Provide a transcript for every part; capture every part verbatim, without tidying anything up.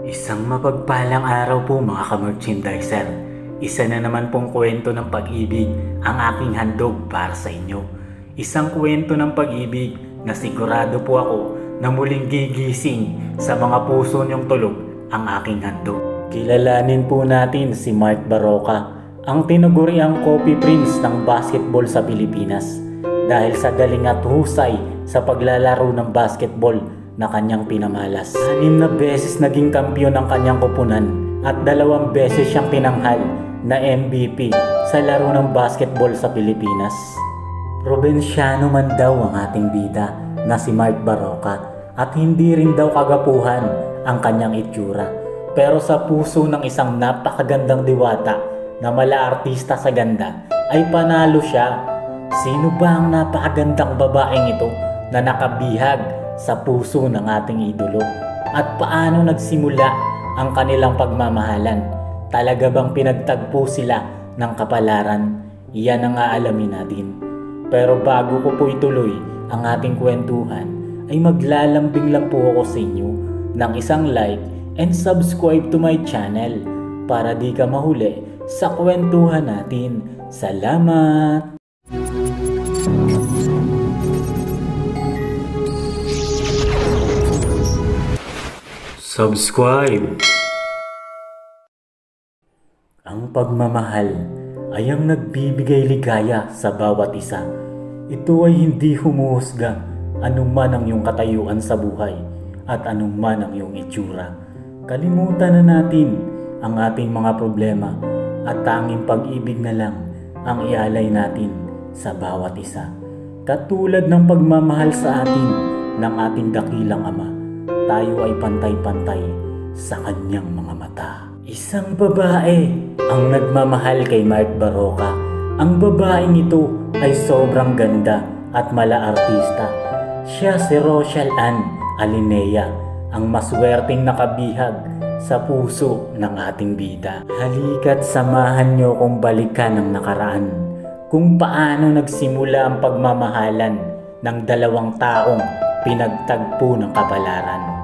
Isang mapagpalang araw po mga ka-merchandiser. Isa na naman pong kwento ng pag-ibig ang aking handog para sa inyo. Isang kwento ng pag-ibig na sigurado po ako na muling gigising sa mga puso niyong tulog ang aking handog. Kilalanin po natin si Mark Barroca, ang tinuguriang Coffee Prince ng basketball sa Pilipinas dahil sa galing at husay sa paglalaro ng basketball na kanyang pinamalas. Anim na beses naging kampiyon ng kanyang kupunan at dalawang beses siyang tinanghal na M V P sa laro ng basketball sa Pilipinas. Probinsyano man daw ang ating bida na si Mark Barroca at hindi rin daw kagapuhan ang kanyang itsura. Pero sa puso ng isang napakagandang diwata na mala-artista sa ganda ay panalo siya. Sino ba ang napakagandang babaeng ito na nakabihag sa puso ng ating idolo? At paano nagsimula ang kanilang pagmamahalan? Talaga bang pinagtagpo sila ng kapalaran? Iyan ang aalamin natin. Pero bago ko po ituloy ang ating kwentuhan, ay maglalambing lang po ako sa inyo ng isang like and subscribe to my channel para di ka mahuli sa kwentuhan natin. Salamat! Subscribe! Ang pagmamahal ay ang nagbibigay ligaya sa bawat isa. Ito ay hindi humuhusga anuman ang iyong katayuan sa buhay at anuman ang iyong itsura. Kalimutan na natin ang ating mga problema at tanging pag-ibig na lang ang ialay natin sa bawat isa. Katulad ng pagmamahal sa atin ng ating dakilang Ama, tayo ay pantay-pantay sa kanyang mga mata. Isang babae ang nagmamahal kay Mark Barroca. Ang babaeng ito ay sobrang ganda at mala-artista. Siya si Rochelle Ann Alinea, ang maswerteng nakabihag sa puso ng ating bida. Halika't samahan niyo kong balikan ang nakaraan, kung paano nagsimula ang pagmamahalan ng dalawang taong pinagtagpo ng kapalaran.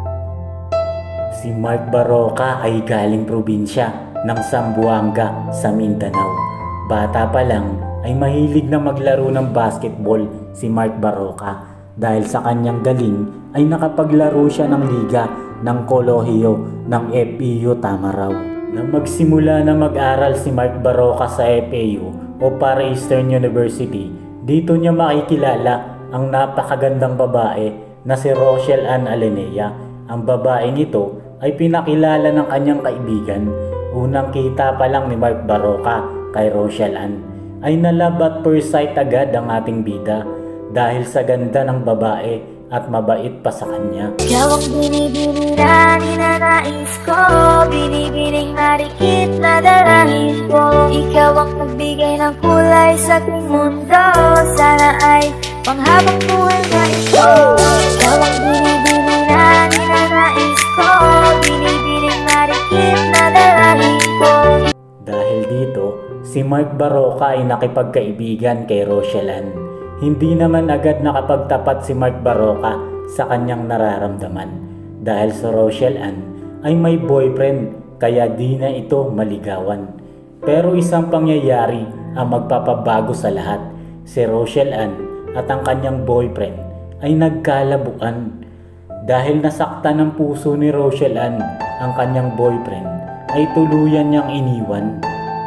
Si Mark Barroca ay galing probinsya ng Zamboanga sa Mindanao. Bata pa lang ay mahilig na maglaro ng basketball si Mark Barroca. Dahil sa kanyang galing ay nakapaglaro siya ng liga ng kolehiyo ng F E U Tamaraw. Nang magsimula na mag-aral si Mark Barroca sa F E U o Far Eastern University, dito niya makikilala ang napakagandang babae na si Rochelle Ann Alinea. Ang babaeng ito ay pinakilala ng kanyang kaibigan. Unang kita pa lang ni Mark Barroca kay Rochelle Ann ay na-love at first sight agad ang ating bida dahil sa ganda ng babae at mabait pa sa kanya. Ikaw ang binibini na ninanais ko, binibining marikit na dalangin ko. Ikaw ang nagbigay ng kulay sa aking mundo, sana ay panghabang buhay na ito. Ikaw ang binibini na ninanais ko, binibining marikit na dalangin ko. Dahil dito, si Mark Barroca ay nakipagkaibigan kay Rochelle Ann. Hindi naman agad nakapagtapat si Mark Barroca sa kanyang nararamdaman dahil sa Rochelle Ann ay may boyfriend kaya di na ito maligawan. Pero isang pangyayari ang magpapabago sa lahat. Si Rochelle Ann at ang kanyang boyfriend ay nagkalabuan. Dahil nasaktan ng puso ni Rochelle Ann ang kanyang boyfriend ay tuluyan niyang iniwan.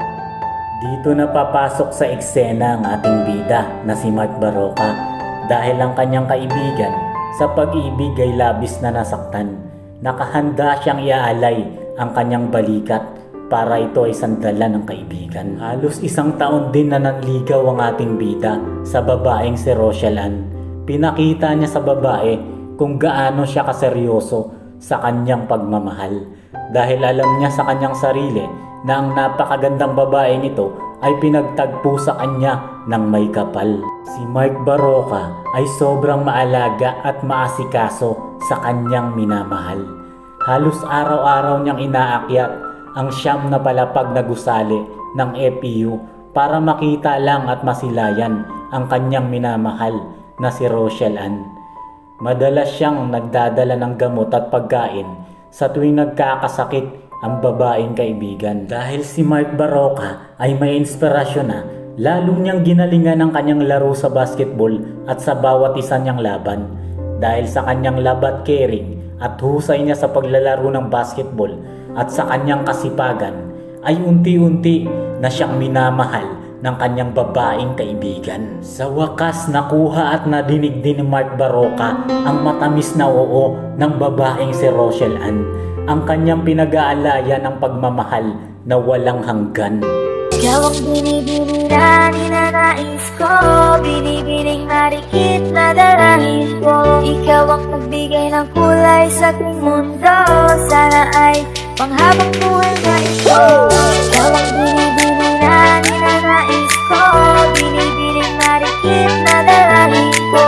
Dito na papasok sa eksena ang ating bida na si Mark Barroca dahil ang kanyang kaibigan sa pag-ibig ay labis na nasaktan. Nakahanda siyang iaalay ang kanyang balikat para ito ay sandalan ng kaibigan. Halos isang taon din na nanligaw ang ating bida sa babaeng si Rochelle Ann. Pinakita niya sa babae kung gaano siya kaseryoso sa kanyang pagmamahal dahil alam niya sa kanyang sarili na ang napakagandang babaeng ito ay pinagtagpo sa kanya ng may kapal. Si Mark Barroca ay sobrang maalaga at maasikaso sa kanyang minamahal. Halos araw-araw niyang inaakyat ang siyam na palapag na gusali ng F E U para makita lang at masilayan ang kanyang minamahal na si Rochelle Ann. Madalas siyang nagdadala ng gamot at pagkain sa tuwing nagkakasakit ang babaeng kaibigan. Dahil si Mark Barroca ay may inspirasyon na, lalo niyang ginalingan ang kanyang laro sa basketball at sa bawat isa niyang laban. Dahil sa kanyang labat caring at husay niya sa paglalaro ng basketball at sa kanyang kasipagan, ay unti-unti na siyang minamahal ng kanyang babaeng kaibigan. Sa wakas, nakuha at nadinig din ni Mark Barroca ang matamis na oo ng babaeng si Rochelle Ann, ang kanyang pinag-aalaya ng pagmamahal na walang hanggan. Ikaw ang binibini na ninanais ko, binibining marikit na dalangin ko. Ikaw ang nagbigay ng kulay sa aking mundo, sana ay panghabang buhay na ito. Ikaw ang binibini na ninanais ko, binibining marikit na dalangin ko.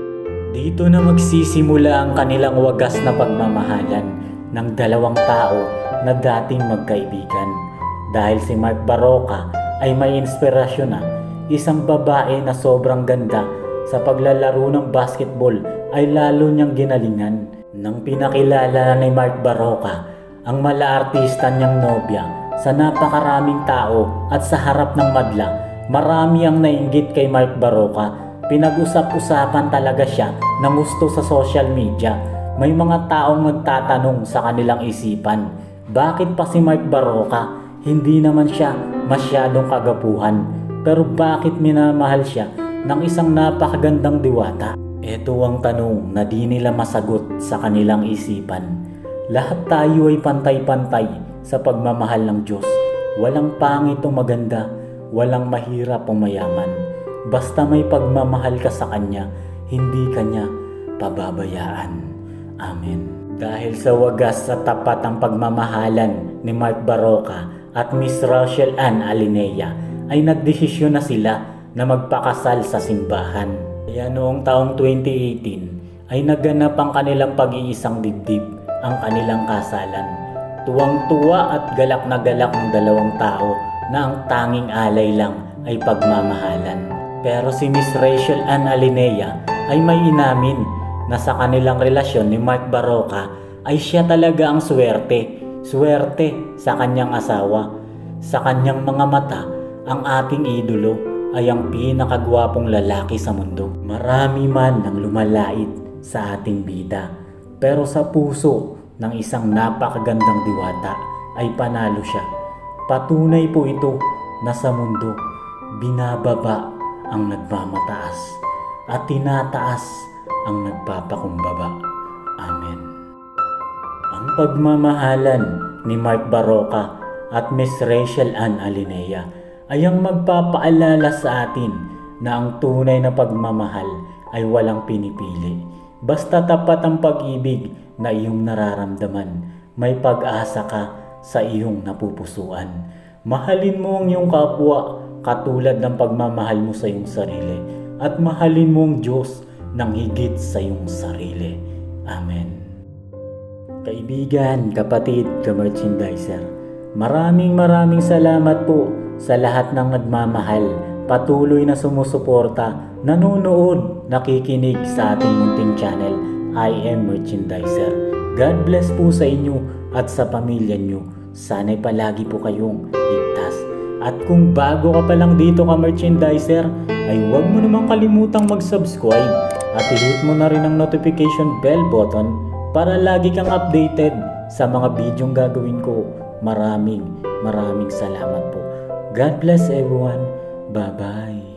Dito na magsisimula ang kanilang wagas na pagmamahalan ng dalawang tao na dating magkaibigan. Dahil si Mark Barroca ay may inspirasyon na, isang babae na sobrang ganda sa paglalaro ng basketball ay lalo niyang ginalingan. Nang pinakilala ni Mark Barroca ang mala-artista niyang nobya sa napakaraming tao at sa harap ng madla, marami ang nainggit kay Mark Barroca. Pinag-usap-usapan talaga siya ng gusto sa social media. May mga taong nagtatanong sa kanilang isipan, bakit pa si Mark Barroca? Hindi naman siya masyadong kagapuhan, pero bakit minamahal siya ng isang napakagandang diwata? Ito ang tanong na di nila masagot sa kanilang isipan. Lahat tayo ay pantay-pantay sa pagmamahal ng Diyos. Walang pangit o maganda, walang mahirap o mayaman. Basta may pagmamahal ka sa Kanya, hindi Kanya pababayaan. Amen. Dahil sa wagas sa tapat ang pagmamahalan ni Mark Barroca at Miss Rochelle Ann Alinea, ay nagdesisyon na sila na magpakasal sa simbahan. Kaya noong taong twenty eighteen ay naganap ang kanilang pag-iisang dibdib, ang kanilang kasalan. Tuwang-tuwa at galak na galak ng dalawang tao na ang tanging alay lang ay pagmamahalan. Pero si Miss Rochelle Ann Alinea ay may inamin na sa kanilang relasyon ni Mark Barroca ay siya talaga ang swerte. Swerte sa kanyang asawa. Sa kanyang mga mata, ang ating idolo ay ang pinakagwapong lalaki sa mundo. Marami man ang lumalait sa ating bida, pero sa puso ng isang napakagandang diwata ay panalo siya. Patunay po ito na sa mundo, binababa ang nagmamataas at tinataas ang nagpapakumbaba. Amen. Ang pagmamahalan ni Mark Barroca at Miss Rochelle Ann Alinea ay ang magpapaalala sa atin na ang tunay na pagmamahal ay walang pinipili. Basta tapat ang pag-ibig na iyong nararamdaman, may pag-asa ka sa iyong napupusuan. Mahalin mo ang iyong kapwa katulad ng pagmamahal mo sa iyong sarili, at mahalin mo ang Diyos ng higit sa iyong sarili. Amen. Kaibigan, kapatid, ka-merchandiser, maraming maraming salamat po sa lahat ng nagmamahal, patuloy na sumusuporta, nanonood, nakikinig sa ating munting channel, I Am Merchandiser. God bless po sa inyo at sa pamilya nyo. Sana'y palagi po kayong ligtas. At kung bago ka pa lang dito ka-merchandiser, ay huwag mo namang kalimutang mag-subscribe at i-hit mo na rin ang notification bell button para lagi kang updated sa mga bidyong gagawin ko. Maraming maraming salamat po. God bless everyone. Bye-bye.